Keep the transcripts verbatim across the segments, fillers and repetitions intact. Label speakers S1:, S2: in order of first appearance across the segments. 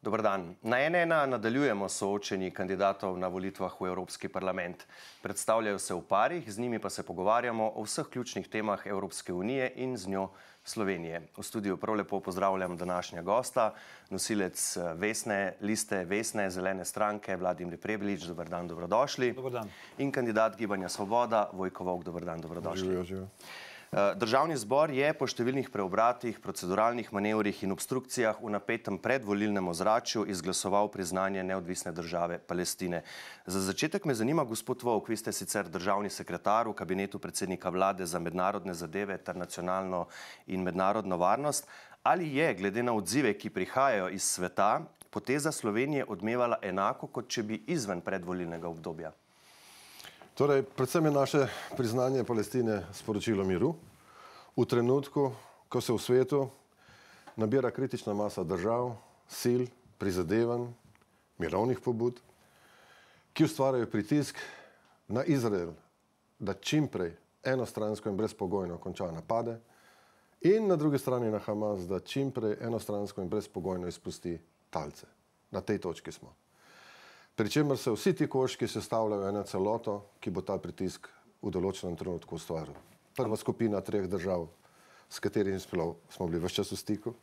S1: Dober dan. Na en ena nadaljujemo soočenji kandidatov na volitvah v Evropski parlament. Predstavljajo se v parih, z njimi pa se pogovarjamo o vseh ključnih temah Evropske unije in z njo Slovenije. V studiu prav lepo pozdravljam današnja gosta, nosilec Vesne liste Vesne zelene stranke, Vladimir Prebilič. Dober dan, dobrodošli.
S2: Dober dan.
S1: In kandidat Gibanja Svoboda, Vojko Volk. Dober dan, dobrodošli.
S3: Živijo, živijo.
S1: Državni zbor je po številnih preobratih, proceduralnih manevrih in obstrukcijah v napetem predvolilnem ozračju izglasoval priznanje neodvisne države Palestine. Za začetek me zanima, gospod Volk, vi ste sicer državni sekretar v kabinetu predsednika vlade za mednarodne zadeve ter nacionalno in mednarodno varnost. Ali je, glede na odzive, ki prihajajo iz sveta, poteza Slovenije odmevala enako, kot če bi izven predvolilnega obdobja?
S3: Torej, predvsem je naše priznanje Palestine sporočilo miru. V trenutku, ko se v svetu nabira kritična masa držav, sil, prizadevanj, mirovnih pobud, ki ustvarjajo pritisk na Izrael, da čimprej enostransko in brezpogojno konča napade, in na drugi strani na Hamas, da čimprej enostransko in brezpogojno izpusti talce. Na tej točki smo. Pričemer se vsi ti koščki sestavljajo eno celoto, ki bo ta pritisk v določenem trenutku ustvaril. Prva skupina treh držav, s katerimi smo bili ves čas v stiku,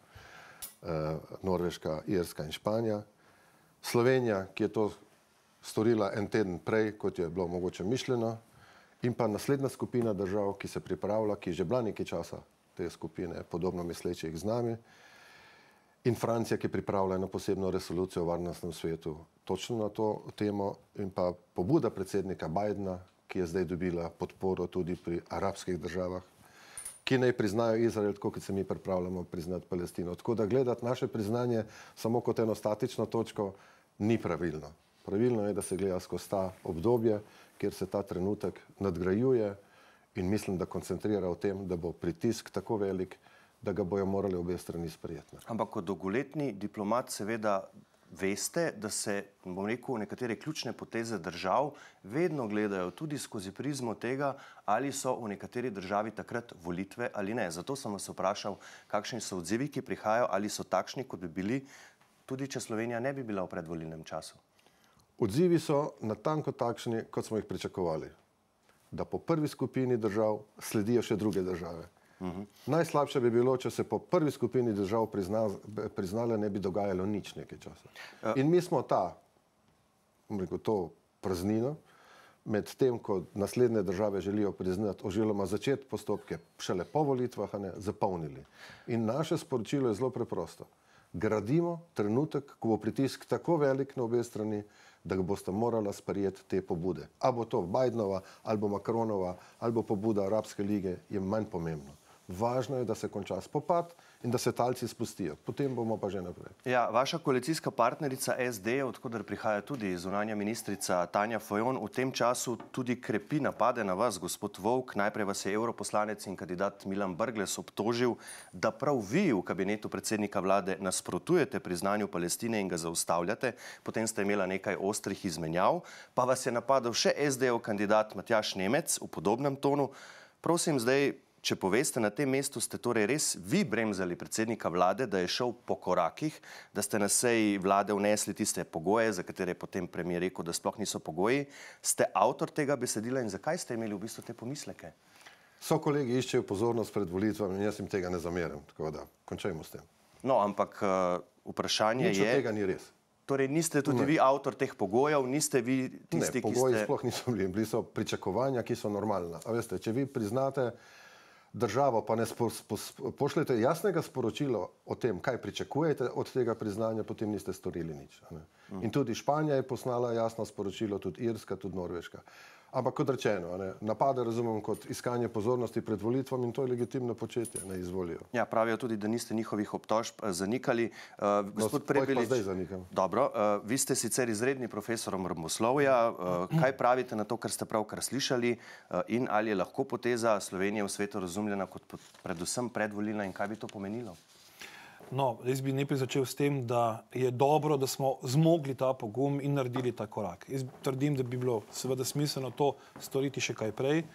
S3: Norveška, Irska in Španija. Slovenija, ki je to storila en teden prej, kot je bilo mogoče mišljeno, in pa naslednja skupina držav, ki se pripravlja, ki je že bila nekaj časa te skupine, podobno mislečih z nami, in Francija, ki pripravlja eno posebno resolucijo o varnostnem svetu točno na to temo, in pa pobuda predsednika Bidena, ki je zdaj dobila podporo tudi pri arabskih državah, ki naj priznajo Izrael, tako kot se mi pripravljamo priznati Palestino. Tako da gledati naše priznanje samo kot eno statično točko ni pravilno. Pravilno je, da se gleda skozi ta obdobje, kjer se ta trenutek nadgrajuje, in mislim, da koncentrira v tem, da bo pritisk tako velik, da ga bojo morali obe strani sprejeti.
S1: Ampak kot dolgoletni diplomat seveda veste, da se, bom rekel, nekatere ključne poteze držav vedno gledajo tudi skozi prizmo tega, ali so v nekateri državi takrat volitve ali ne. Zato sem vas vprašal, kakšni so odzivi, ki prihajajo, ali so takšni, kot bi bili, tudi če Slovenija ne bi bila v predvolilnem času.
S3: Odzivi so natanko takšni, kot smo jih pričakovali. Da po prvi skupini držav sledijo še druge države. Uh-huh. Najslabše bi bilo, če se po prvi skupini držav prizna, priznale, ne bi dogajalo nič nekaj časa. Uh. In mi smo ta, bom rekel, to praznino, med tem, ko naslednje države želijo priznati oziroma začeti postopke šele po volitvah, ne, zapolnili. In naše sporočilo je zelo preprosto. Gradimo trenutek, ko bo pritisk tako velik na obe strani, da ga boste morala sprejeti te pobude. A bo to Bidenova, ali bo Macronova, ali bo pobuda Arabske lige, je manj pomembno. Važno je, da se konča spopad in da se talci spustijo. Potem bomo pa že naprej.
S1: Ja, vaša koalicijska partnerica S D, od koder prihaja tudi zunanja ministrica Tanja Fajon, v tem času tudi krepi napade na vas, gospod Volk. Najprej vas je europoslanec in kandidat Milan Brglez obtožil, da prav vi v kabinetu predsednika vlade nasprotujete priznanju Palestine in ga zaustavljate. Potem ste imela nekaj ostrih izmenjav, pa vas je napadel še S D-ov kandidat Matjaž Nemec v podobnem tonu. Prosim zdaj, če poveste, na tem mestu ste torej res vi bremzali predsednika vlade, da je šel po korakih, da ste na seji vlade vnesli tiste pogoje, za katere je potem premier rekel, da sploh niso pogoji. Ste avtor tega besedila in zakaj ste imeli v bistvu te pomisleke?
S3: So kolegi iščejo pozornost pred volitvami in jaz jim tega ne zameram, tako da končajmo s tem.
S1: No, ampak uh, vprašanje
S3: Nič
S1: je...
S3: od tega ni res.
S1: Torej niste tudi ne. vi avtor teh pogojev, niste vi tisti,
S3: ne, pogoji
S1: ki ste...
S3: sploh niso bili, bili so pričakovanja, ki so normalna. A veste, če vi priznate državo, pa ne spo, spo, pošljete jasnega sporočila o tem, kaj pričakujete od tega priznanja, potem niste storili nič. Ne? In tudi Španija je poslala jasno sporočilo, tudi Irska, tudi Norveška. Ampak kot rečeno, ne, napade razumem kot iskanje pozornosti pred volitvami in to je legitimno početje, ne izvolijo.
S1: Ja, pravijo tudi, da niste njihovih obtožb zanikali. Uh, gospod
S3: no,
S1: Prebilič,
S3: pa zdaj zanikam.
S1: Dobro, uh, vi ste sicer izredni profesor obramboslovja. Uh, kaj pravite na to, kar ste pravkar slišali, uh, in ali je lahko poteza Slovenije v svetu razumljena kot predvsem predvolilna in kaj bi to pomenilo?
S2: No, jaz bi najprej začel s tem, da je dobro, da smo zmogli ta pogum in naredili ta korak. Jaz trdim, da bi bilo seveda smiselno to storiti še kaj prej.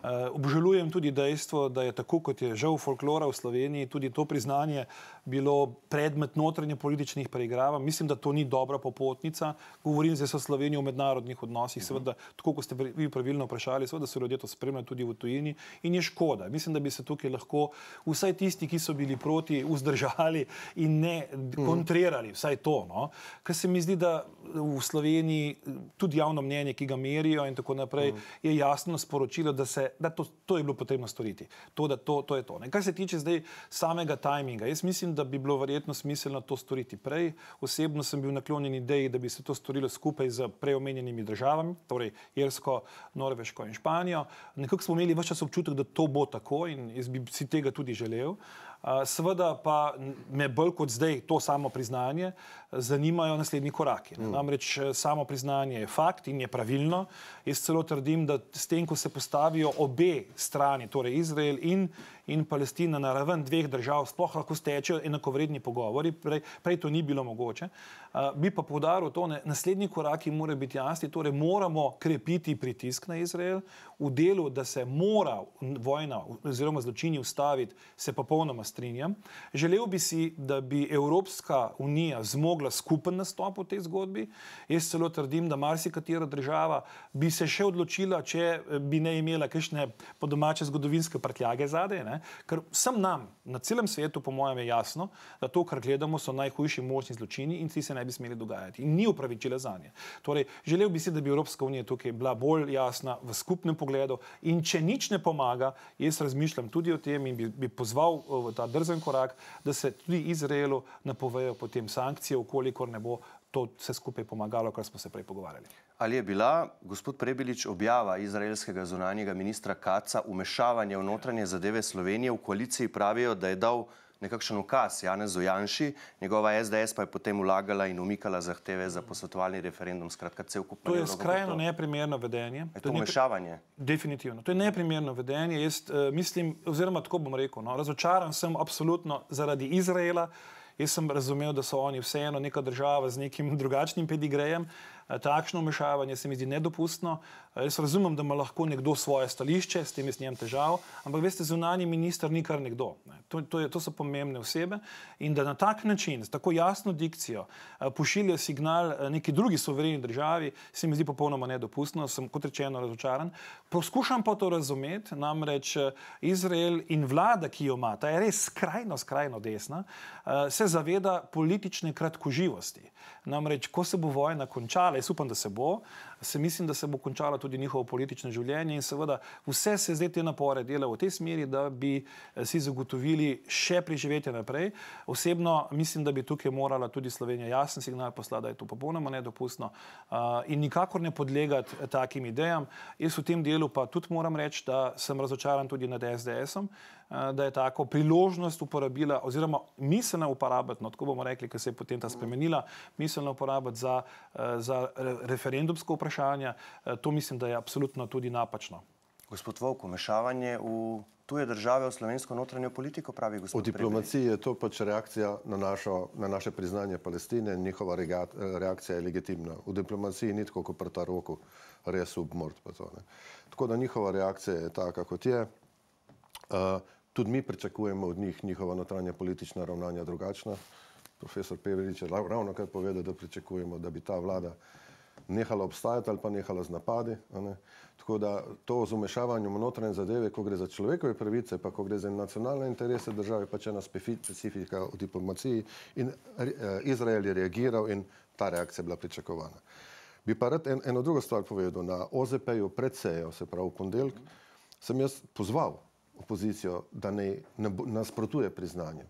S2: Obžalujem tudi dejstvo, da je tako, kot je žal folklora v Sloveniji, tudi to priznanje bilo predmet notranje političnih preigravanj. Mislim, da to ni dobra popotnica. Govorim zdaj o Sloveniji v mednarodnih odnosih. Seveda, tako kot ste vi pravilno vprašali, seveda so ljudje to spremljali tudi v tujini in je škoda. Mislim, da bi se tukaj lahko vsaj tisti, ki so bili proti, vzdržali in ne kontrirali, vsaj to. No? Ker se mi zdi, da v Sloveniji tudi javno mnenje, ki ga merijo in tako naprej, je jasno sporočilo, da, se, da to, to je bilo potrebno storiti. To, da to, to je to. Ne? Kar se tiče zdaj samega tajminga, jaz mislim, da bi bilo verjetno smiselno to storiti prej. Osebno sem bil naklonjen ideji, da bi se to storilo skupaj z preomenjenimi državami, torej Irsko, Norveško in Španijo. Nekako smo imeli ves čas občutek, da to bo tako in jaz bi si tega tudi želel. Seveda pa me bolj kot zdaj to samo priznanje zanimajo naslednji koraki. Mm. Namreč samo priznanje je fakt in je pravilno. Jaz celo trdim, da s tem, ko se postavijo obe strani, torej Izrael in, in Palestina na raven dveh držav, sploh lahko stečejo enakovredni pogovori, prej, prej to ni bilo mogoče. Uh, bi pa poudaril to, ne, naslednji koraki mora biti jasni, torej moramo krepiti pritisk na Izrael v delu, da se mora vojna oziroma zločini ustaviti, se popolnoma strinjam. Želel bi si, da bi Evropska unija zmogla skupen nastop v tej zgodbi. Jaz celo trdim, da marsikatera država bi se še odločila, če bi ne imela kakšne po domače zgodovinske prtljage zadaj, ne? Ker vsem nam na celem svetu, po mojem, je jasno, da to, kar gledamo, so najhujši možni zločini in ti se ne bi smeli dogajati. In ni opravičila zanje. Torej, želel bi si, da bi Evropska unija tukaj bila bolj jasna v skupnem pogledu in če nič ne pomaga, jaz razmišljam tudi o tem in bi, bi pozval v ta drzen korak, da se tudi Izraelu napovejo potem sankcije, ukolikor ne bo to vse skupaj pomagalo, kar smo se prej pogovarjali.
S1: Ali je bila, gospod Prebilič, objava izraelskega zunanjega ministra Katza vmešavanje v notranje zadeve Slovenije? V koaliciji pravijo, da je dal nekakšen ukaz Janezu Janši, njegova es de es pa je potem vlagala in umikala zahteve za posvetovalni referendum. Skratka, cel kup
S2: to je skrajno neprimerno vedenje.
S1: Je to vmešavanje?
S2: Definitivno. To je neprimerno vedenje. Jaz uh, mislim, oziroma tako bom rekel, no, razočaran sem absolutno zaradi Izraela. Jaz sem razumel, da so oni vseeno neka država z nekim drugačnim pedigrejem. Takšno vmešavanje se mi zdi nedopustno. Jaz razumem, da ima lahko nekdo svoje stališče, s tem jaz nimam težav, ampak veste, zunanji minister ni kar nekdo. To, to, je, to so pomembne osebe in da na tak način, s tako jasno dikcijo, pošilja signal neki drugi suvereni državi, se mi zdi popolnoma nedopustno, sem kot rečeno razočaran. Poskušam pa to razumeti, namreč Izrael in vlada, ki jo ima, ta je res skrajno, skrajno desna, se zaveda politične kratkoživosti. Namreč, ko se bo vojna končala, jaz upam, da se bo, se mislim, da se bo končala tudi njihovo politično življenje in seveda vse se zdaj te napore dela v tej smeri, da bi si zagotovili še preživetje naprej. Osebno mislim, da bi tukaj morala tudi Slovenija jasen signal poslati, da je to popolnoma nedopustno uh, in nikakor ne podlegati takim idejam. Jaz v tem delu pa tudi moram reči, da sem razočaran tudi nad es de esom, uh, da je tako priložnost uporabila oziroma miselno uporabiti, no, tako bomo rekli, ker se je potem ta spremenila, miselno uporabiti za, uh, za referendumsko vprašanje. To mislim, da je absolutno tudi napačno.
S1: Gospod Vovk, vmešavanje v tuje države v slovensko notranjo politiko, pravi gospod
S3: Prebilič. V diplomaciji je to pač reakcija na, našo, na naše priznanje Palestine, njihova reakcija je legitimna. V diplomaciji ni tako, kot prta roku, res submort pa to. Ne. Tako da njihova reakcija je taka, kot je. Uh, tudi mi pričakujemo od njih njihova notranja politična ravnanja drugačna. Profesor Prebilič je ravno kar povedal, da pričakujemo, da bi ta vlada nehala obstajati ali pa nehala z napadi. Ne? Tako da to z vmešavanjem v notranje zadeve, ko gre za človekove pravice, pa ko gre za nacionalne interese države, pa če ena specifika v diplomaciji in Izrael je reagiral in ta reakcija je bila pričakovana. Bi pa rad en, eno drugo stvar povedal. Na o ze pe-ju pred sejo, se pravi v ponedeljek, sem jaz pozval opozicijo, da ne, ne nasprotuje priznanjem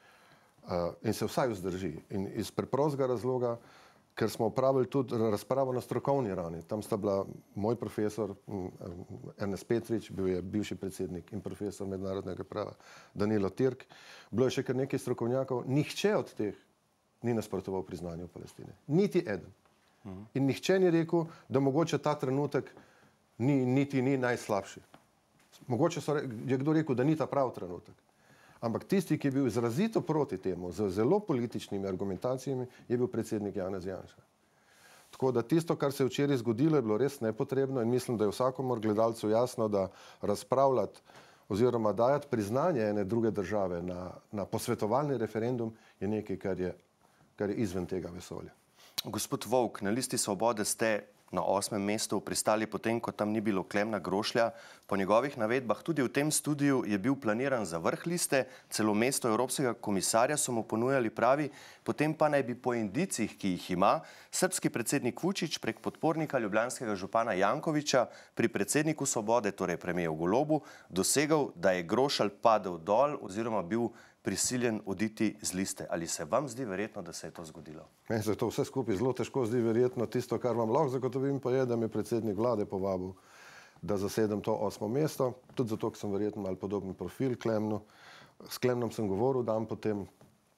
S3: uh, in se vsaj vzdrži. In iz preprostega razloga, ker smo opravili tudi razpravo na strokovni ravni. Tam sta bila moj profesor Ernest Petrič, bil je bivši predsednik in profesor mednarodnega prava Danilo Tirk. Bilo je še kar nekaj strokovnjakov. Nihče od teh ni nasprotoval priznanju Palestine. Niti eden. In nihče ni rekel, da mogoče ta trenutek ni, niti ni najslabši. Mogoče so, je kdo rekel, da ni ta prav trenutek. Ampak tisti, ki je bil izrazito proti temu, z zelo političnimi argumentacijami, je bil predsednik Janez Janša. Tako da tisto, kar se je včeraj zgodilo, je bilo res nepotrebno in mislim, da je vsakomor gledalcu jasno, da razpravljati oziroma dajati priznanje ene druge države na, na posvetovalni referendum je nekaj, kar je, kar je izven tega vesolja.
S1: Gospod Vovk, na listi Svobode ste na osmem mestu pristali potem, ko tam ni bilo Klemna Grošlja. Po njegovih navedbah tudi v tem studiu je bil planiran za vrh liste, celo mesto evropskega komisarja so mu ponujali, pravi, potem pa naj bi po indicih, ki jih ima, srbski predsednik Vučić prek podpornika ljubljanskega župana Jankovića pri predsedniku Svobode, torej premijeru Golobu, dosegal, da je Grošelj padel dol oziroma bil prisiljen oditi z liste. Ali se vam zdi verjetno, da se je to zgodilo?
S3: Meni se to vse skupaj zelo težko zdi verjetno. Tisto, kar vam lahko zagotovim, pa je, da me predsednik vlade povabil, da zasedem to osmo mesto. Tudi zato, ker sem verjetno malo podoben profil Klemnu. S Klemnom sem govoril dan potem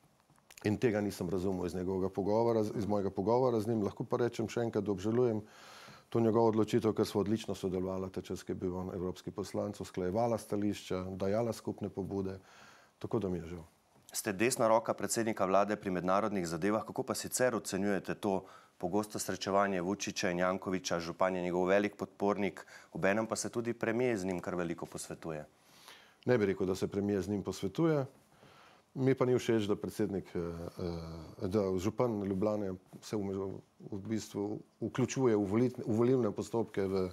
S3: in tega nisem razumel iz njegovega pogovora, iz mojega pogovora z njim. Lahko pa rečem še enkrat, da obžalujem to njegovo odločitev, ker smo odlično sodelovali, ta čas, ki je bil on evropski poslanec, usklajevala stališča, dajala skupne pobude. Tako da mi je žal.
S1: Ste desna roka predsednika vlade pri mednarodnih zadevah. Kako pa sicer ocenjujete to pogosto srečevanje Vučića in Jankovića? Župan je njegov velik podpornik, obenem pa se tudi premijer z njim kar veliko posvetuje.
S3: Ne bi rekel, da se premijer z njim posvetuje. Mi pa ni všeč, da predsednik, da župan Ljubljane se v bistvu vključuje v volilne postopke v,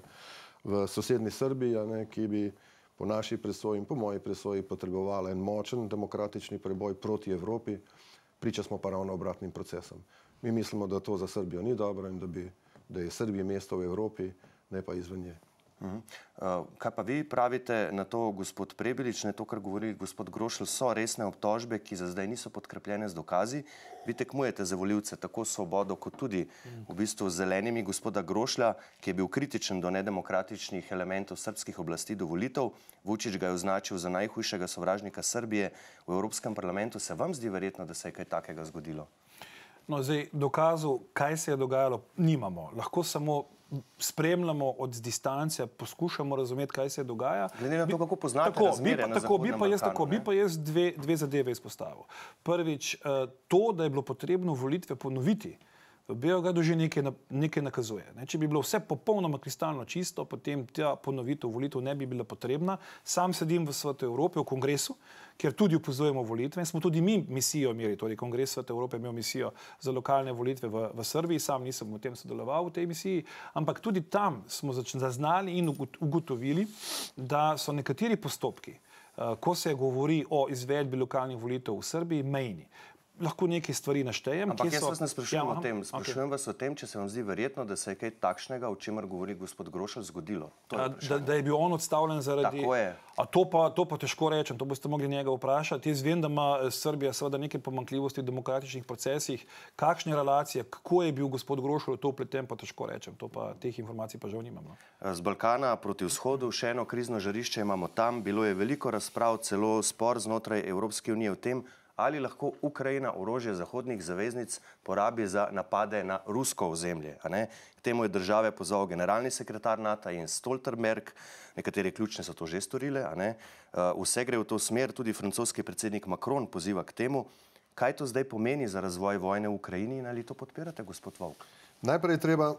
S3: v sosednji Srbiji, ne, ki bi po naši presoji in po moji presoji potrebovala en močen demokratični preboj proti Evropi, priča smo pa ravno obratnim procesom. Mi mislimo, da to za Srbijo ni dobro in da, bi, da je Srbija mesto v Evropi, ne pa izven nje.
S1: Uh-huh. uh, kaj pa vi pravite na to, gospod Prebilič, ne to, kar govori gospod Grošelj, so resne obtožbe, ki za zdaj niso podkrepljene z dokazi. Vi tekmujete za volivce tako Svobodo kot tudi v bistvu z zelenimi gospoda Grošlja, ki je bil kritičen do nedemokratičnih elementov srbskih oblasti do volitev. Vučić ga je označil za najhujšega sovražnika Srbije v Evropskem parlamentu. Se vam zdi verjetno, da se je kaj takega zgodilo?
S2: No, zdaj, dokazov, kaj se je dogajalo, nimamo. Lahko samo spremljamo od distance, poskušamo razumeti, kaj se dogaja.
S1: Glede na to, kako poznate
S2: tako,
S1: razmere
S2: pa,
S1: na
S2: tako,
S1: Zahodnem
S2: bi pa jaz,
S1: Balkanu,
S2: tako, bi pa jaz dve, dve zadeve izpostavil. Prvič, to, da je bilo potrebno volitve ponoviti, v Beogradu že nekaj, nekaj nakazuje. Ne? Če bi bilo vse popolnoma kristalno čisto, potem ta ponovitev volitev ne bi bila potrebna. Sam sedim v Svetu Evrope, v kongresu, kjer tudi opazujemo volitve in smo tudi mi misijo imeli, torej Kongres Sveta Evrope imel misijo za lokalne volitve v, v Srbiji, sam nisem v tem sodeloval v tej misiji, ampak tudi tam smo zaznali in ugotovili, da so nekateri postopki, ko se govori o izvedbi lokalnih volitev v Srbiji, mejni. Lahko nekaj stvari naštejem.
S1: Ampak jaz vas ne sprašujem
S2: ja,
S1: o tem. Sprašujem okay. vas o tem, če se vam zdi verjetno, da se je kaj takšnega, o čemer govori gospod Grošelj, zgodilo.
S2: A, da, da je bil on odstavljen zaradi...
S1: Tako je.
S2: A to pa, to pa težko rečem, to boste mogli njega vprašati. Jaz vem, da ima Srbija seveda neke pomanjkljivosti v demokratičnih procesih. Kakšne relacije, kako je bil gospod Grošelj v to vpleten, pa težko rečem. To pa, teh informacij pa žal nimam. No.
S1: Z Balkana proti vzhodu še eno krizno žarišče imamo tam. Bilo je veliko razprav, celo spor znotraj Evropske unije o tem, ali lahko Ukrajina orožje zahodnih zaveznic porabi za napade na rusko ozemlje. A ne? K temu je države pozval generalni sekretar NATO Jens Stoltenberg, nekatere ključne so to že storile. A ne? Vse gre v to smer, tudi francoski predsednik Macron poziva k temu. Kaj to zdaj pomeni za razvoj vojne v Ukrajini in ali to podpirate, gospod Vovk?
S3: Najprej treba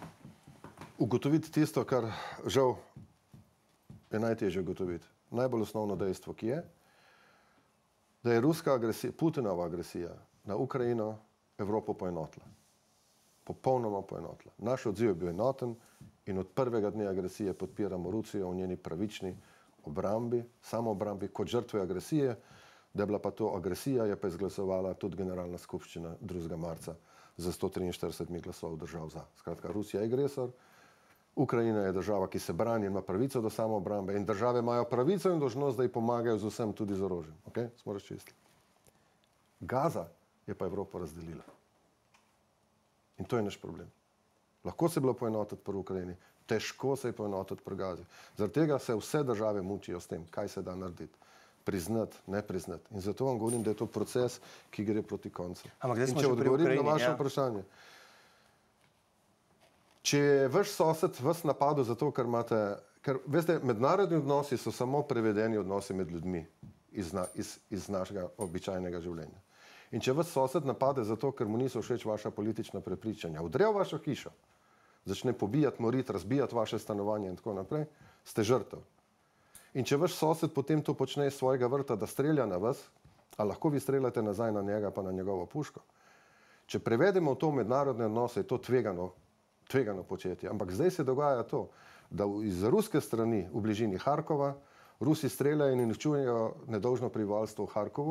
S3: ugotoviti tisto, kar žal je najtežje ugotoviti. Najbolj osnovno dejstvo, ki je, da je ruska agresija, Putinova agresija na Ukrajino Evropo poenotila. Popolnoma poenotila. Naš odziv je bil enoten in od prvega dne agresije podpiramo Rusijo v njeni pravični obrambi, samo obrambi kot žrtve agresije, da je bila pa to agresija, je pa izglasovala tudi generalna skupščina drugega marca za sto triinštirideset glasov držav za. Skratka, Rusija je agresor, Ukrajina je država, ki se brani in ima pravico do samoobrambe in države imajo pravico in dolžnost, da ji pomagajo z vsem, tudi z orožjem. Okay? Smo razčistili. Gaza je pa Evropo razdelila. In to je naš problem. Lahko se je bilo poenotiti pri Ukrajini, težko se je poenotiti pri Gazi. Zaradi tega se vse države mučijo s tem, kaj se da narediti. Priznati, ne priznati. In zato vam govorim, da je to proces, ki gre proti koncu. In če odgovorim na vaše ja. vprašanje, če je vaš sosed vas napadel zato, ker imate, ker, veste, mednarodni odnosi so samo prevedeni odnosi med ljudmi iz, na, iz, iz našega običajnega življenja. In če vas sosed napade zato, ker mu niso všeč vaša politična prepričanja, vdre v vašo hišo, začne pobijati, moriti, razbijati vaše stanovanje in tako naprej, ste žrtev. In če vaš sosed potem to počne iz svojega vrta, da strelja na vas, a lahko vi streljate nazaj na njega pa na njegovo puško. Če prevedemo v to mednarodne odnose, je to tvegano, tvegano početje. Ampak zdaj se dogaja to, da iz ruske strani v bližini Harkova Rusi streljajo in uničujejo nedolžno prebivalstvo v Harkovu,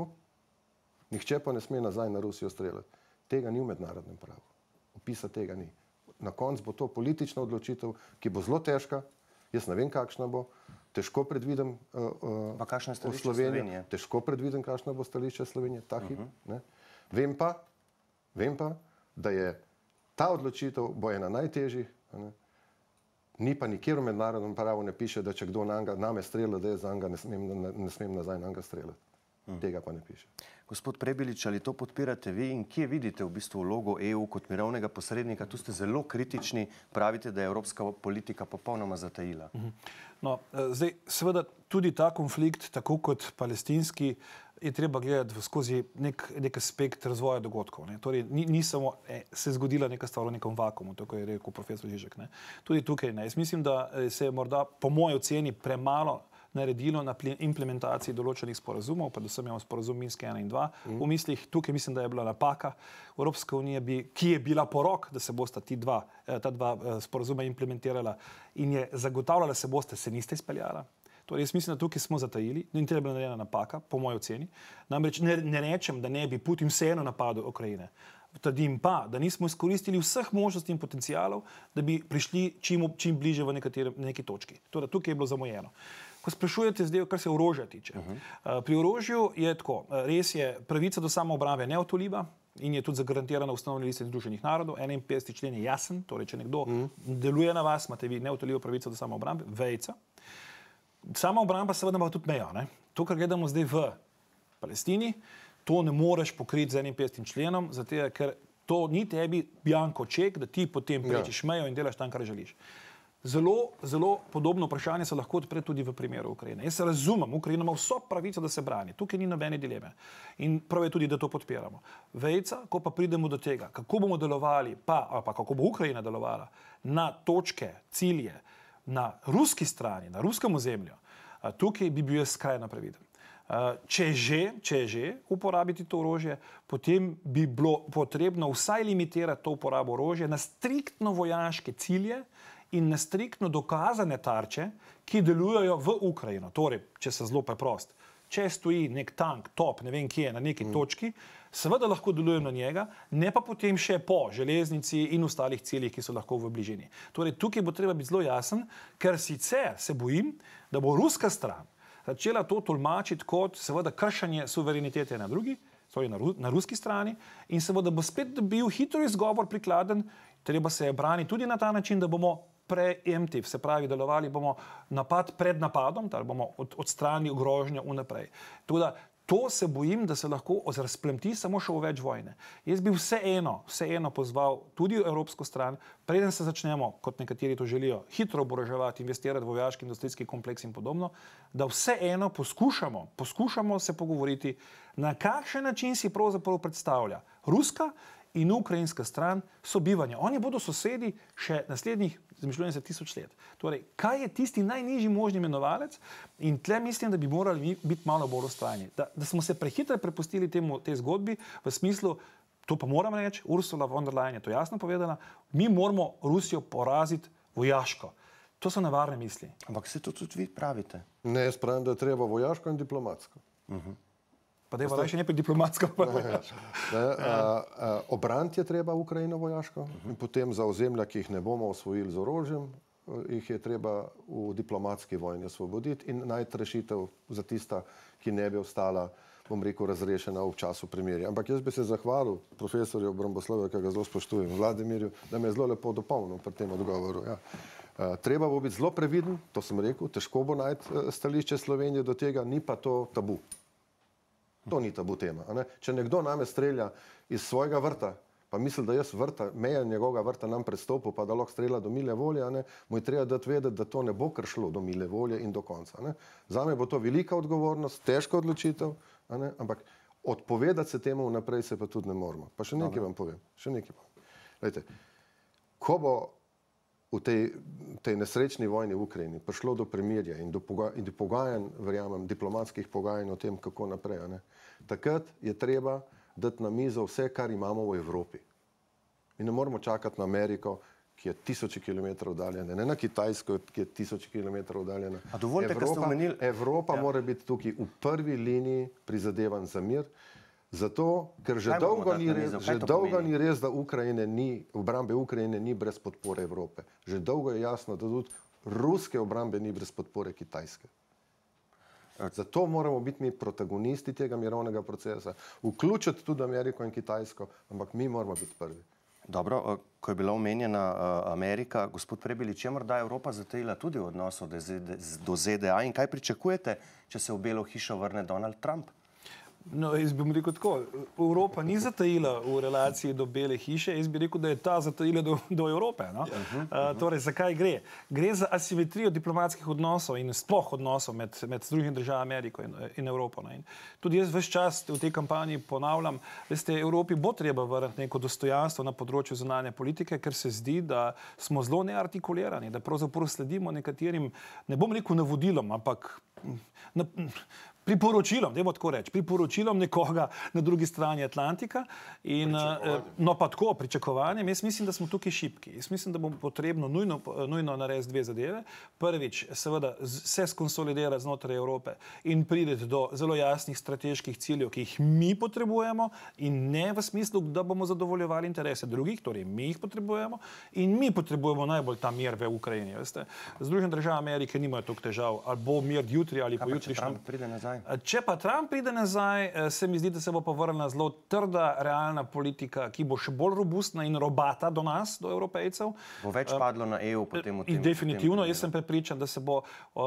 S3: nihče pa ne sme nazaj na Rusijo streljati. Tega ni v mednarodnem pravu. Opisa tega ni. Na koncu bo to politična odločitev, ki bo zelo težka, jaz ne vem, kakšna bo, težko predvidem uh, uh,
S1: kakšno je stališče
S3: Slovenije,
S1: Slovenije?
S3: Težko predvidem, kakšno bo stališče Slovenije, ta hip. Uh -huh. Vem pa, vem pa, da je ta odločitev bo ena najtežjih, ne? Ni pa nikjer v mednarodnem pravu ne piše, da če kdo nanga, name strelja, da jaz zanga ne smem, ne, ne smem nazaj nanga streljati. Hmm. Tega pa ne piše.
S1: Gospod Prebilič, ali to podpirate vi in kje vidite v bistvu vlogo E U kot mirovnega posrednika? Tu ste zelo kritični, pravite, da je evropska politika popolnoma zatajila.
S2: No, zdaj, seveda tudi ta konflikt, tako kot palestinski, je treba gledati skozi nek, nek aspekt razvoja dogodkov. Ne. Torej, ni, ni samo eh, se zgodila neka stvar v nekem vakumu, tako je rekel profesor Žižek. Ne. Tudi tukaj ne. Jaz mislim, da se je morda po moji oceni premalo naredilo na implementaciji določenih sporazumov, predvsem imamo sporazum Minsk ena in dva. Mm. V mislih, tukaj mislim, da je bila napaka. Evropska unija, bi, ki je bila porok, da se bosta ti dva, ta dva sporazuma implementirala in je zagotavljala, da se boste, se niste izpeljala. Torej, jaz mislim, da tukaj smo zatajili, in to je bila narejena napaka, po moji oceni. Namreč ne, ne rečem, da ne bi Putin vseeno napadel Ukrajine. Trdim pa, da nismo izkoristili vseh možnosti in potencialov, da bi prišli čim, čim bliže v nekateri, neki točki. Torej, tukaj je bilo zamujeno. Ko sprašujete zdaj, kar se orožja tiče. Uh -huh. Pri orožju je tako, res je, pravica do samoobrambe neodtoljiva in je tudi zagarantirana v osnovni listini Združenih narodov. enainpetdeseti člen je jasen, torej če nekdo uh -huh. deluje na vas, imate vi neodtoljivo pravico do samoobrambe, vejica. Samoobramba seveda ima tudi mejo. Ne? To, kar gledamo zdaj v Palestini, to ne moreš pokriti z enainpetdesetim členom, zato ker to ni tebi bjanko ček, da ti potem prečiš ja. mejo in delaš tam, kar želiš. Zelo, zelo podobno vprašanje se lahko odpre tudi v primeru Ukrajine. Jaz se razumem, Ukrajina ima vso pravico, da se brani. Tukaj ni nobene dileme. In prav je tudi, da to podpiramo. Vejca, ko pa pridemo do tega, kako bomo delovali, pa, ali pa kako bo Ukrajina delovala na točke, cilje, na ruski strani, na ruskem ozemlju, tukaj bi bil jaz skrajno previden. Če že, če že uporabiti to orožje, potem bi bilo potrebno vsaj limitirati to uporabo orožja na striktno vojaške cilje in na striktno dokazane tarče, ki delujejo v Ukrajino. Torej, če se zelo preprost, če stoji nek tank, top, ne vem kje, na neki mm. točki, seveda lahko delujem na njega, ne pa potem še po železnici in ostalih ciljih, ki so lahko v bližini. Torej, tukaj bo treba biti zelo jasen, ker sicer se bojim, da bo ruska stran začela to tolmačiti kot seveda kršenje suverenitete na drugi, torej na, ru, na ruski strani, in seveda bo spet dobil hitro izgovor prikladen, treba se je braniti tudi na ta način, da bomo preemptiv, se pravi, delovali bomo napad pred napadom, da bomo od, odstranili grožnjo vnaprej. Tudi to se bojim, da se lahko razplemti samo še v več vojne. Jaz bi vseeno, vseeno pozval tudi evropsko stran, preden se začnemo, kot nekateri to želijo, hitro oboroževati, investirati v vojaški industrijski kompleks in podobno, da vseeno poskušamo, poskušamo se pogovoriti, na kakšen način si pravzaprav predstavlja ruska in ukrajinska stran sobivanja. Oni bodo sosedi še naslednjih zmišljujem se tisoč let. Torej, kaj je tisti najnižji možni imenovalec? In tle mislim, da bi morali biti malo bolj ustrajni. Da, da smo se prehitro prepustili temu, tej zgodbi v smislu, to pa moram reči, Ursula von der Leyen je to jasno povedala, mi moramo Rusijo poraziti vojaško. To so nevarne misli.
S1: Ampak se to tudi vi pravite?
S3: Ne, jaz pravim, da je treba vojaško in diplomatsko.
S2: Uh-huh. Pa da je pa še nekaj diplomatsko.
S3: Obraniti je treba Ukrajino vojaško uh-huh. in potem za ozemlja, ki jih ne bomo osvojili z orožjem, jih je treba v diplomatski vojni osvoboditi in najti rešitev za tista, ki ne bi ostala, bom rekel, razrešena v času premirja. Ampak jaz bi se zahvalil profesorju obramboslovja, ki ga zelo spoštujem, Vladimirju, da me je zelo lepo dopolnil pri tem odgovoru. Ja. Uh, treba bo biti zelo previden, to sem rekel, težko bo najti uh, stališče Slovenije do tega, ni pa to tabu. To ni tabu tema. Ne? Če nekdo name strelja iz svojega vrta, pa misli, da jaz vrta, meja njegovega vrta nam prestopil, pa da lahko strelja do mile volje, ne? Mu je treba dati vedeti, da to ne bo kar šlo do mile volje in do konca. Ne? Zame bo to velika odgovornost, težka odločitev, ne? Ampak odpovedati se temu vnaprej se pa tudi ne moramo. Pa še nekaj vam povem. Še nekaj povem. Lejte, ko bo v tej, tej nesrečni vojni v Ukrajini prišlo do premirja in do, poga in do pogajanj, verjamem, diplomatskih pogajanj o tem, kako naprej, ne, takrat je treba dati na mizo vse, kar imamo v Evropi. In ne moramo čakati na Ameriko, ki je tisoči kilometrov oddaljena, ne na Kitajsko, ki je tisoči kilometrov oddaljena.
S1: A dovolite,
S3: Evropa,
S1: ker ste omenili...
S3: Evropa ja. mora biti tukaj v prvi liniji prizadevanj za mir, zato, ker že dolgo ni res, že dolgo ni res, da Ukrajine ni, obrambe Ukrajine ni brez podpore Evrope. Že dolgo je jasno, da tudi ruske obrambe ni brez podpore Kitajske. Zato moramo biti mi protagonisti tega mirovnega procesa, vključiti tudi Ameriko in Kitajsko, ampak mi moramo biti prvi.
S1: Dobro, ko je bila omenjena Amerika, gospod Prebilič, je morda Evropa zatajila tudi v odnosu do Z D A in kaj pričakujete, če se v Belo hišo vrne Donald Trump?
S2: No, jaz bi rekel tako, Evropa ni zatajila v relaciji do Bele hiše, jaz bi rekel, da je ta zatajila do, do Evrope. No? Uh -huh, uh -huh. Uh, torej, zakaj gre? Gre za asimetrijo diplomatskih odnosov in sploh odnosov med, med Združenimi državami Ameriko in, in Evropo. No? In tudi jaz ves čas v tej kampanji ponavljam, veste, Evropi bo treba vrniti neko dostojanstvo na področju zunanje politike, ker se zdi, da smo zelo neartikulirani, da pravzaprav sledimo nekaterim, ne bom rekel navodilom, ampak na, priporočilom, dajmo tako reči, priporočilom nekoga na drugi strani Atlantika in no pa tako, pričakovanjem. Jaz mislim, da smo tukaj šibki. Jaz mislim, da bo potrebno nujno, nujno narediti dve zadeve. Prvič, seveda, se skonsolidirati znotraj Evrope in prideti do zelo jasnih strateških ciljev, ki jih mi potrebujemo in ne v smislu, da bomo zadovoljevali interese drugih, torej mi jih potrebujemo in mi potrebujemo najbolj ta mir v Ukrajini. Veste? Združene države Amerike nimajo toliko težav, ali bo mir jutri ali po jutrišnjem. Če pa Trump pride nazaj, se mi zdi, da se bo pa vrnila zelo trda, realna politika, ki bo še bolj robustna in robata do nas, do Evropejcev.
S1: Bo več padlo na E U potem v tem.
S2: Definitivno, jaz sem prepričan, da se bo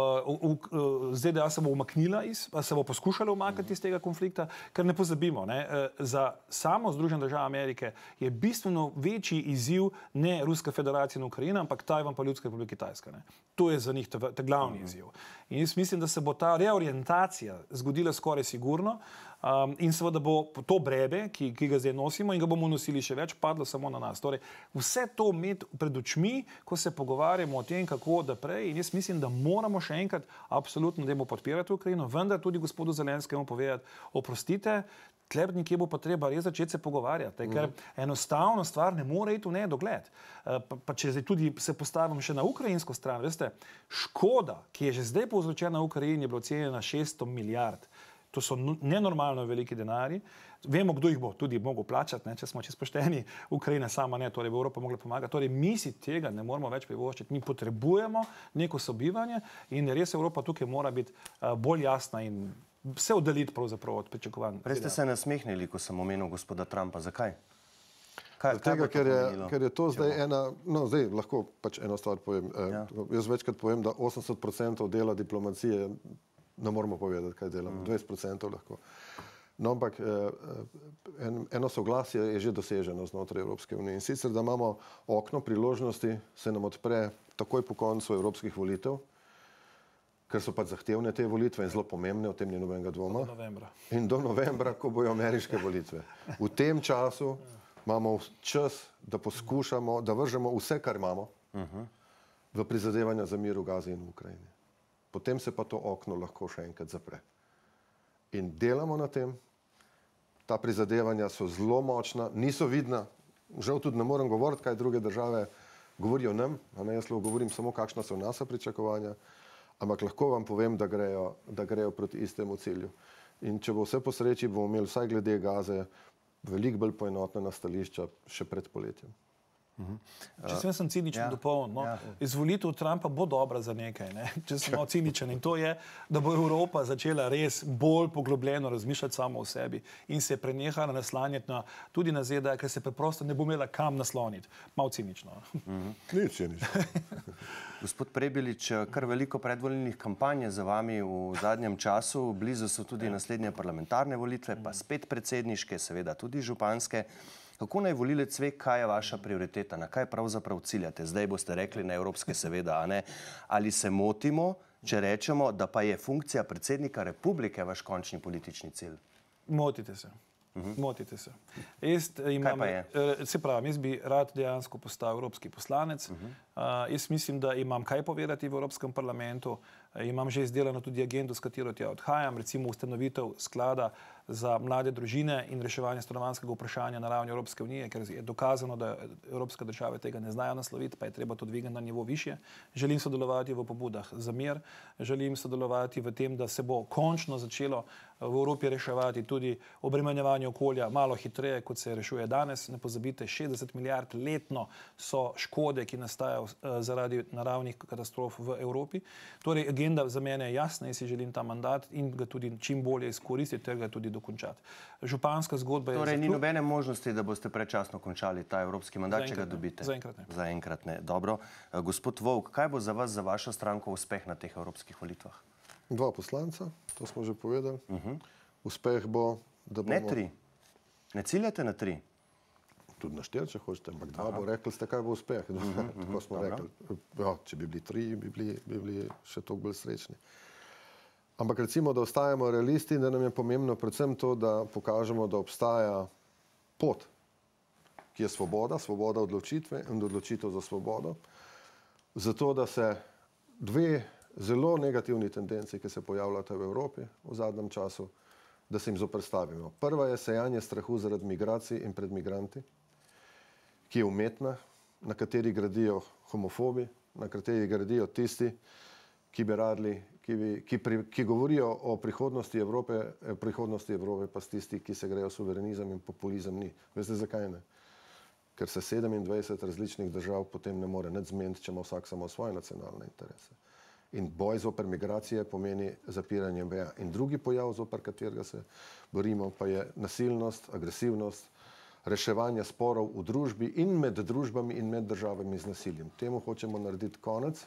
S2: Z D A se bo umaknila, iz, se bo poskušala umakniti iz tega konflikta, ker ne pozabimo, ne, za samo Združene države Amerike je bistveno večji izziv ne Ruska federacija in Ukrajina, ampak Tajvan pa Ljudska republika Kitajska. Ne. To je za njih ta, ta glavni izziv. In jaz mislim, da se bo ta reorientacija zgodila skoraj sigurno um, in seveda bo to brebe, ki, ki ga zdaj nosimo in ga bomo nosili še več, padlo samo na nas. Torej, vse to imeti pred očmi, ko se pogovarjamo o tem, kako da prej, in jaz mislim, da moramo še enkrat absolutno, da bomo podpirati Ukrajino, vendar tudi gospodu Zelenskemu povedati, oprostite, tleb nekje bo pa treba res začeti se pogovarjati, ker enostavno stvar ne more iti v nedogled. Pa, pa če zdaj tudi se postavim še na ukrajinsko stran, veste, škoda, ki je že zdaj povzročena v Ukrajini, je bila ocenjena na šeststo milijard. To so nenormalno veliki denari. Vemo, kdo jih bo tudi mogel plačati, ne, če smo čisto pošteni. Ukrajina sama ne, torej bi Evropa mogla pomagati. Torej mi si tega ne moramo več privoščiti. Mi potrebujemo neko sobivanje in res Evropa tukaj mora biti uh, bolj jasna in se oddaliti pravzaprav od pričakovanj.
S1: Prej ste se nasmehnili, ko sem omenil gospoda Trumpa. Zakaj?
S3: Kaj, tega, kaj ker, je, ker je to zdaj ena, no zdaj lahko pač eno stvar povem. Ja. Jaz večkrat povem, da osemdeset procentov dela diplomacije ne moramo povedati, kaj delamo. Mm. dvajset procentov lahko. No, ampak en, eno soglasje je že doseženo znotraj Evropske unije. In sicer, da imamo okno priložnosti, se nam odpre takoj po koncu evropskih volitev, ker so pač zahtevne te volitve in zelo pomembne, o tem ni nobenega dvoma.
S2: Do novembra.
S3: In do novembra, ko bojo ameriške volitve. V tem času imamo čas, da poskušamo, da vržemo vse, kar imamo, uh-huh. v prizadevanja za mir v Gazi in v Ukrajini. Potem se pa to okno lahko še enkrat zapre. In delamo na tem. Ta prizadevanja so zelo močna, niso vidna. Žal tudi ne morem govoriti, kaj druge države govorijo nam, a ne jaz lahko govorim samo, kakšna so naša pričakovanja, ampak lahko vam povem, da grejo, da grejo proti istemu cilju. In če bo vse po sreči, bomo imeli vsaj glede Gaze veliko bolj poenotena stališča še pred poletjem.
S2: Uh-huh. Če sem, sem ciničen,
S1: ja.
S2: dopoln, no,
S1: ja.
S2: izvolitev Trumpa bo dobra za nekaj, ne? Če sem malo ciničen. In to je, da bo Evropa začela res bolj poglobljeno razmišljati samo o sebi in se prenehala naslanjati na, tudi na Z D A, ker se preprosto ne bo imela kam nasloniti. Malo cinično.
S3: Uh-huh. Ni cinično.
S1: Gospod Prebilič, kar veliko predvolilnih kampanj je za vami v zadnjem času. Blizu so tudi ja. naslednje parlamentarne volitve, pa spet predsedniške, seveda tudi županske. Kako naj volilec ve, kaj je vaša prioriteta, na kaj pravzaprav ciljate? Zdaj boste rekli na evropske, seveda, a ne? Ali se motimo, če rečemo, da pa je funkcija predsednika republike vaš končni politični cilj?
S2: Motite se. Motite se. Jaz imam,
S1: Kaj pa je?
S2: Se pravi, jaz bi rad dejansko postal evropski poslanec. Uh-huh. uh, jaz mislim, da imam kaj povedati v Evropskem parlamentu. Uh, imam že izdelano tudi agendo, s katero tja odhajam, recimo ustanovitev sklada za mlade družine in reševanje stanovanjskega vprašanja na ravni Evropske unije, ker je dokazano, da evropske države tega ne znajo nasloviti, pa je treba to dvigati na nivo višje. Želim sodelovati v pobudah za mir, želim sodelovati v tem, da se bo končno začelo v Evropi reševati tudi obremenjevanje okolja malo hitreje, kot se rešuje danes. Ne pozabite, šestdeset milijard letno so škode, ki nastajajo zaradi naravnih katastrof v Evropi. Torej, agenda za mene je jasna in si želim ta mandat in ga tudi čim bolje izkoristiti ter ga tudi dokončati. Županska zgodba je...
S1: Torej, ni nobene možnosti, da boste predčasno končali ta evropski mandat, če ga dobite?
S2: Zaenkrat ne.
S1: Zaenkrat ne. Dobro. Gospod Vovk, kaj bo za vas, za vašo stranko uspeh na teh evropskih volitvah?
S3: Dva poslanca, to smo že povedali. Uh-huh. Uspeh bo, da bomo...
S1: Ne tri. Ne ciljate na tri?
S3: Tudi na štiri, če hočete, ampak dva bo rekli ste, kaj bo uspeh. Uh-huh, Tako smo uh-huh. rekli. Ja, če bi bili tri, bi bili, bi bili še toliko bolj srečni. Ampak recimo, da ostajamo realisti, da nam je pomembno predvsem to, da pokažemo, da obstaja pot, ki je svoboda, svoboda odločitve in odločitev za svobodo, zato da se dve zelo negativni tendenci, ki se pojavljata v Evropi v zadnjem času, da se jim zoperstavimo. Prva je sejanje strahu zaradi migracij in pred migranti, ki je umetna, na kateri gradijo homofobi, na kateri gradijo tisti, ki bi radili, ki, bi, ki, pri, ki govorijo o prihodnosti Evrope, prihodnosti Evrope pa s tisti, ki se grejo suverenizem in populizem ni. Veste, zakaj ne? Ker se sedemindvajset različnih držav potem ne more nič zmeniti, če ima vsak samo svoje nacionalne interese. In boj zoper migracije pomeni zapiranje meja. In drugi pojav, zoper katerega se borimo, pa je nasilnost, agresivnost, reševanje sporov v družbi in med družbami in med državami z nasiljem. Temu hočemo narediti konec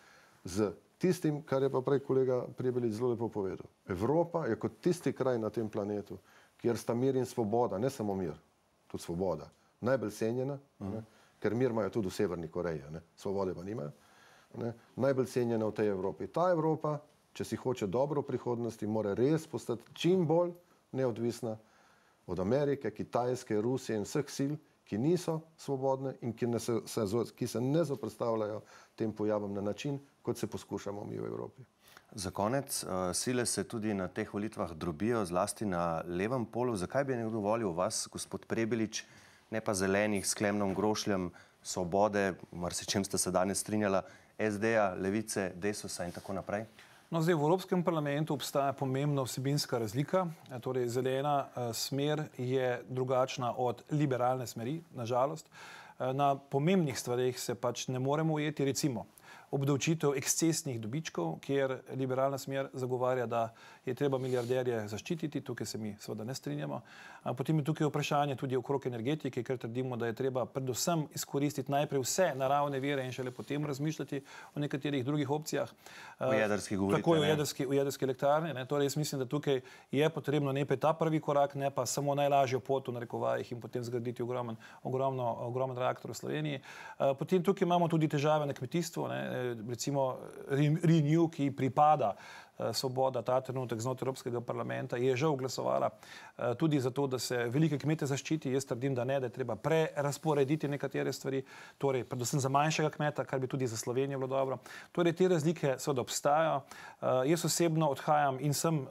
S3: z tistim, kar je pa prej kolega Prebelič zelo lepo povedal. Evropa je kot tisti kraj na tem planetu, kjer sta mir in svoboda, ne samo mir, tudi svoboda, najbolj cenjena, ne, ker mir imajo tudi v Severni Koreji, ne, svobode pa nimajo, ne, najbolj cenjena v tej Evropi. Ta Evropa, če si hoče dobro v prihodnosti, mora res postati čim bolj neodvisna od Amerike, Kitajske, Rusije in vseh sil, ki niso svobodne in ki, ne se, se, ki se ne zoperstavljajo tem pojavom na način, kot se poskušamo mi v Evropi.
S1: Za konec, uh, sile se tudi na teh volitvah drobijo, zlasti na levem polu. Zakaj bi nekdo volil vas, gospod Prebelič, ne pa zelenih s Klemnom Grošljem, Svobode, marsičem ste se danes strinjala, es de-ja, Levice, Desusa in tako naprej?
S2: No, zdaj v Evropskem parlamentu obstaja pomembna vsebinska razlika. Torej, zelena uh, smer je drugačna od liberalne smeri, nažalost. Uh, na pomembnih stvareh se pač ne moremo ujeti, recimo obdavčitev ekscesnih dobičkov, kjer liberalna smer zagovarja, da je treba milijarderje zaščititi, tukaj se mi seveda ne strinjamo. Potem je tukaj vprašanje tudi okrog energetike, ker trdimo, da je treba predvsem izkoristiti najprej vse naravne vire in šele potem razmišljati o nekaterih drugih opcijah.
S1: O jedrskih govorite,
S2: Tako je v jedrski, v jedrski elektrarni. Ne? Torej, jaz mislim, da tukaj je potrebno najprej ta prvi korak, ne pa samo najlažjo pot v narekovajih in potem zgraditi ogromen, ogromno, ogromen reaktor v Sloveniji. Potem tukaj imamo tudi težave na kmetijstvu, ne? Recimo Renew, ki pripada Svoboda ta trenutek znotraj Evropskega parlamenta, je že glasovala tudi za to, da se velike kmete zaščiti. Jaz trdim, da ne, da je treba prerasporediti nekatere stvari, torej predvsem za manjšega kmeta, kar bi tudi za Slovenijo bilo dobro. Torej, te razlike seveda obstajajo. Jaz osebno odhajam in sem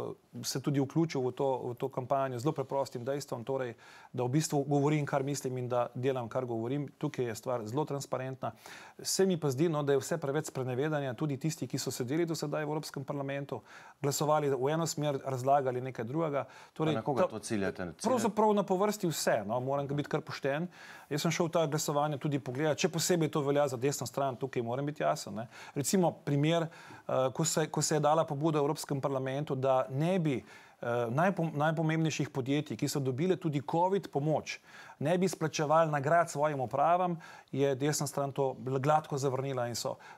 S2: se tudi vključil v to, v to kampanjo zelo preprostim dejstvom, torej, da v bistvu govorim, kar mislim in da delam, kar govorim. Tukaj je stvar zelo transparentna. Se mi pa zdi, no, da je vse preveč sprenevedanja, tudi tisti, ki so sedeli do sedaj v Evropskem parlamentu, glasovali v eno smer, razlagali nekaj drugega. Torej,
S1: na koga to ciljate?
S2: Pravzaprav na povrsti vse, no, moram biti kar pošten. Jaz sem šel ta glasovanje tudi pogledati, če posebej to velja za desno stran, tukaj moram biti jasen. Ne. Recimo primer, uh, ko, se, ko se je dala pobuda v Evropskem parlamentu, da ne bi Uh, najpom, najpomembnejših podjetij, ki so dobile tudi COVID pomoč, ne bi splačevali nagrad svojim upravam, je desna stran to gladko zavrnila in so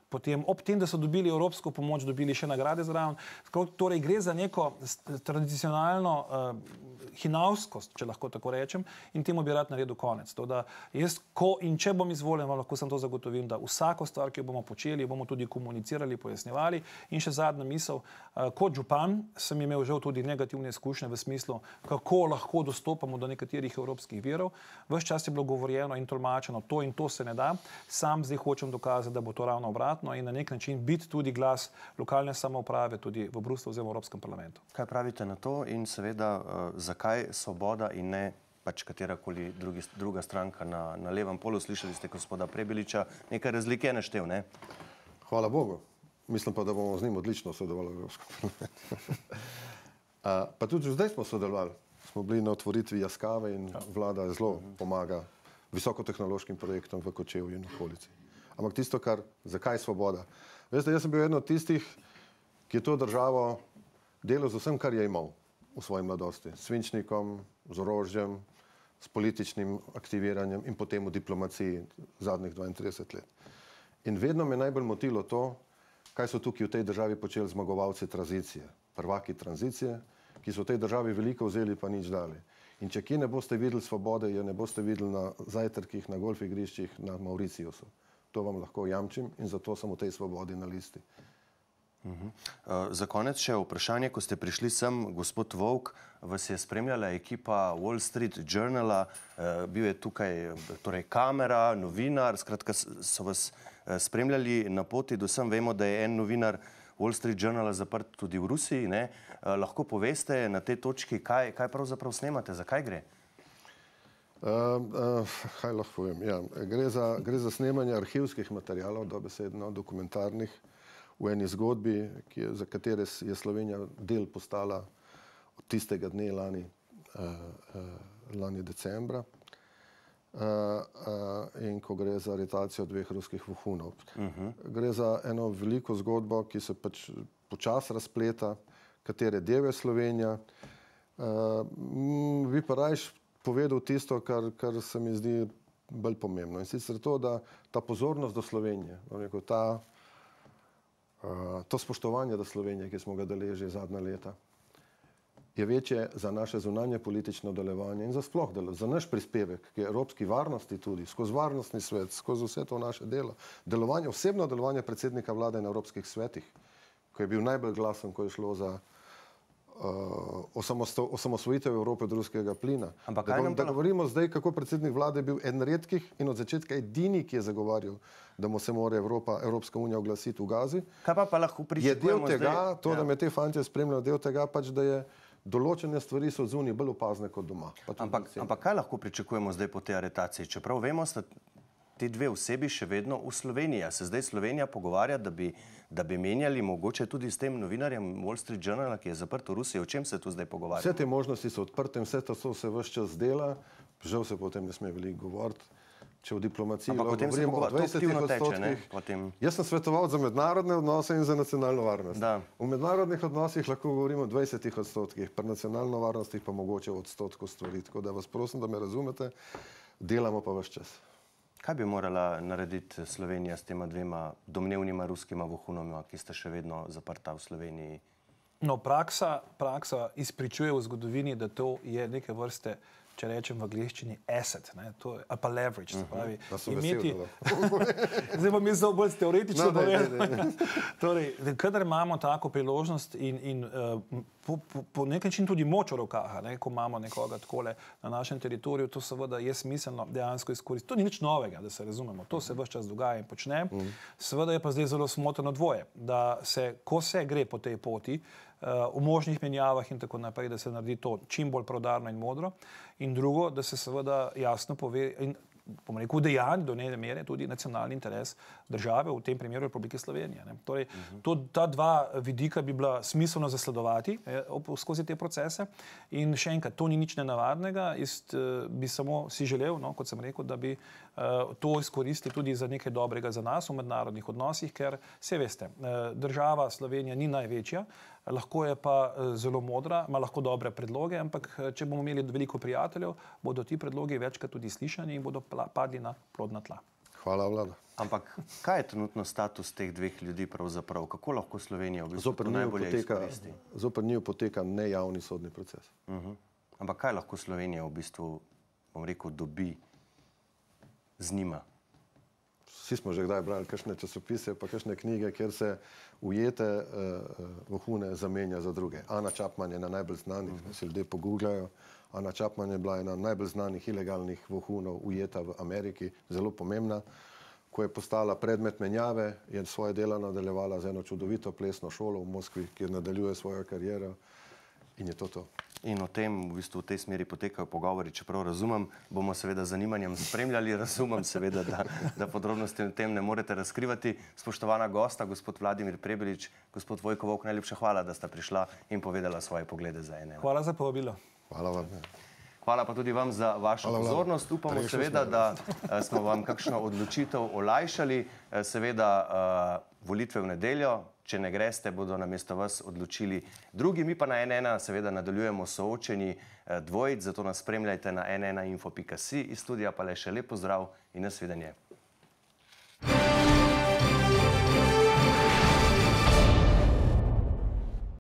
S2: potem ob tem, da so dobili evropsko pomoč, dobili še nagrade zraven. Torej gre za neko tradicionalno uh, hinavskost, če lahko tako rečem, in temu bi rad naredil konec. To, da jaz, ko in če bom izvoljen, vam lahko sem to zagotovim, da vsako stvar, ki jo bomo počeli, bomo tudi komunicirali, pojasnjevali. In še zadnja misel, uh, kot župan sem imel žal tudi negativne izkušnje v smislu, kako lahko dostopamo do nekaterih evropskih virov. Ves čas je bilo govorjeno in tolmačeno, to in to se ne da. Sam zdaj hočem dokazati, da bo to ravno obratno in na nek način biti tudi glas lokalne samouprave tudi v Bruslju oziroma v Evropskem parlamentu.
S1: Kaj pravite na to in seveda uh, zakaj Svoboda in ne pač katerakoli drugi, druga stranka na, na levem polu? Slišali ste gospoda Prebiliča, nekaj razlike je naštel, ne?
S3: Hvala Bogu. Mislim pa, da bomo z njim odlično sodelovali v Evropskem parlamentu. uh, pa tudi zdaj smo sodelovali. Smo bili na otvoritvi Jaskave in vlada zelo pomaga visokotehnološkim projektom v Kočevju in okolici. Ampak tisto, kar, zakaj Svoboda? Veste, jaz sem bil eden od tistih, ki je to državo delal z vsem, kar je imel v svoji mladosti. S svinčnikom, z orožjem, s političnim aktiviranjem in potem v diplomaciji zadnjih dvaintrideset let. In vedno me najbolj motilo to, kaj so tukaj v tej državi počeli zmagovalci tranzicije, prvaki tranzicije, ki so v tej državi veliko vzeli, pa nič dali. In če kje ne boste videli Svobode, jo ne boste videli na zajtrkih, na golf igriščih, na Mauriciusu. To vam lahko jamčim in zato sem v tej Svobodi na listi.
S1: Uh-huh. Uh, za konec še vprašanje, ko ste prišli sem, gospod Vovk, vas je spremljala ekipa Wall Street Journala, uh, bil je tukaj torej kamera, novinar, skratka so vas uh, spremljali na poti, do sem vemo, da je en novinar Wall Street Journala zaprt tudi v Rusiji, ne? Uh, lahko poveste na tej točki, kaj, kaj pravzaprav snemate, zakaj gre?
S3: Uh, uh, kaj lahko povem? Ja, gre za, gre za snemanje arhivskih materialov, dobesedno dokumentarnih, v eni zgodbi, ki je, za katere je Slovenija del postala od tistega dne lani, uh, uh, lani decembra. Uh, uh, in ko gre za aretacijo dveh ruskih vohunov. Uh-huh. Gre za eno veliko zgodbo, ki se pač počas razpleta, katere del je Slovenija. Uh, vi pa rajš povedal tisto, kar, kar se mi zdi bolj pomembno. In sicer to, da ta pozornost do Slovenije, rekel, ta, uh, to spoštovanje do Slovenije, ki smo ga deležili zadnja leta, je večje za naše zunanje politično delovanje in za sploh delo, za naš prispevek k evropski varnosti tudi, skozi varnostni svet, skozi vse to naše delo. Delovanje, osebno delovanje predsednika vlade na evropskih svetih, ko je bil najbolj glasen, ko je šlo za Uh, osamosvojitev Evrope od ruskega plina.
S1: Ampak
S3: da,
S1: kaj nam
S3: da govorimo zdaj, kako predsednik vlade je bil eden redkih in od začetka edini, ki je zagovarjal, da mu se mora Evropa, Evropska unija oglasiti v Gazi.
S1: Kaj pa pa lahko pričakujemo
S3: zdaj? Je del tega,
S1: zdaj?
S3: to,
S1: ja.
S3: da me te fantje spremljajo, del tega pač, da je določene stvari so zunaj bolj opazne kot doma.
S1: Ampak, ampak kaj lahko pričakujemo zdaj po tej aretaciji? Čeprav vemo, sta ti dve osebi še vedno v Sloveniji. Se zdaj Slovenija pogovarja, da bi, da bi menjali mogoče tudi s tem novinarjem Wall Street Journala, ki je zaprt v Rusiji. O čem se tu zdaj pogovarja?
S3: Vse te možnosti so odprte in vse to se ves čas dela. Žal se potem ne sme veliko govoriti. Če v diplomaciji govorimo o dvajsetih odstotkih.
S1: Potem...
S3: Jaz sem svetoval za mednarodne odnose in za nacionalno varnost.
S1: Da.
S3: V mednarodnih odnosih lahko govorimo o dvajsetih odstotkih, pri nacionalno varnostih pa mogoče o odstotku stvari. Tako da vas prosim, da me razumete, delamo pa ves čas.
S1: Kaj bi morala narediti Slovenija s tema dvema domnevnima ruskima vohunoma, ki sta še vedno zaprta v Sloveniji?
S2: No, praksa, praksa izpričuje v zgodovini, da to je neke vrste, če rečem v angleščini, asset, ne, to je, ali pa leverage, se pravi.
S3: Da sem
S2: imeti...
S3: vesel,
S2: Zdaj pa mi zelo bolj teoretično
S3: no,
S2: povedal. Torej, kadar imamo tako priložnost in, in uh, po, po, po nek način tudi moč v rokah, ne, ko imamo nekoga takole na našem teritoriju, to seveda je smiselno dejansko izkoristiti. To ni nič novega, da se razumemo. To se ves čas dogaja in počne. Mm. Seveda je pa zdaj zelo smotrno dvoje, da se, ko se gre po tej poti, uh, v možnih menjavah in tako naprej, da se naredi to čim bolj preudarno in modro. In drugo, da se seveda jasno pove in bom rekel, dejanj do neke mere tudi nacionalni interes države, v tem primeru Republike Slovenije. Ne. Torej, uh-huh. to, ta dva vidika bi bila smiselno zasledovati eh, skozi te procese in še enkrat, to ni nič nenavadnega, jaz eh, bi samo si želel, no, kot sem rekel, da bi eh, to izkoristili tudi za nekaj dobrega za nas v mednarodnih odnosih, ker se veste, eh, država Slovenija ni največja, lahko je pa zelo modra, ima lahko dobre predloge, ampak če bomo imeli veliko prijateljev, bodo ti predlogi večkrat tudi slišani in bodo padli na plodna tla.
S3: Hvala, Vlada.
S1: Ampak kaj je trenutno status teh dveh ljudi pravzaprav? Kako lahko Slovenija v bistvu
S3: Zoper
S1: to
S3: njiju
S1: najbolje
S3: poteka,
S1: izkoristi?
S3: zoper njiju poteka nejavni sodni proces.
S1: Uh-huh. Ampak kaj lahko Slovenija v bistvu, bom rekel, dobi z njima?
S3: Vsi smo že kdaj brali kakšne časopise, pa kakšne knjige, kjer se ujete uh, vohune zamenja za druge. Ana Chapman je ena najbolj znanih, uh-huh. si ljudje poguglajo. Ana Chapman je bila ena najbolj znanih ilegalnih vohunov ujeta v Ameriki, zelo pomembna. Ko je postala predmet menjave, je svoje delo nadaljevala z eno čudovito plesno šolo v Moskvi, kjer nadaljuje svojo kariero in je to to.
S1: In o tem, v bistvu v tej smeri potekajo pogovori, čeprav razumem, bomo seveda z zanimanjem spremljali, razumem seveda, da, da podrobnosti o tem ne morete razkrivati. Spoštovana gosta, gospod Vladimir Prebilič, gospod Vojko Volk, najlepša hvala, da sta prišla in povedala svoje poglede za ene.
S2: Hvala za povabilo.
S3: Hvala vam.
S1: Hvala pa tudi vam za vašo
S3: Hvala,
S1: pozornost. Upamo
S3: Prejšli
S1: seveda,
S3: smo.
S1: da smo vam kakšno odločitev olajšali. Seveda volitve v nedeljo, če ne greste, bodo namesto vas odločili drugi. Mi pa na N ena seveda nadaljujemo soočeni dvojic, zato nas spremljajte na en ena info pika si. Iz studija pa le še lep pozdrav in nasvidenje.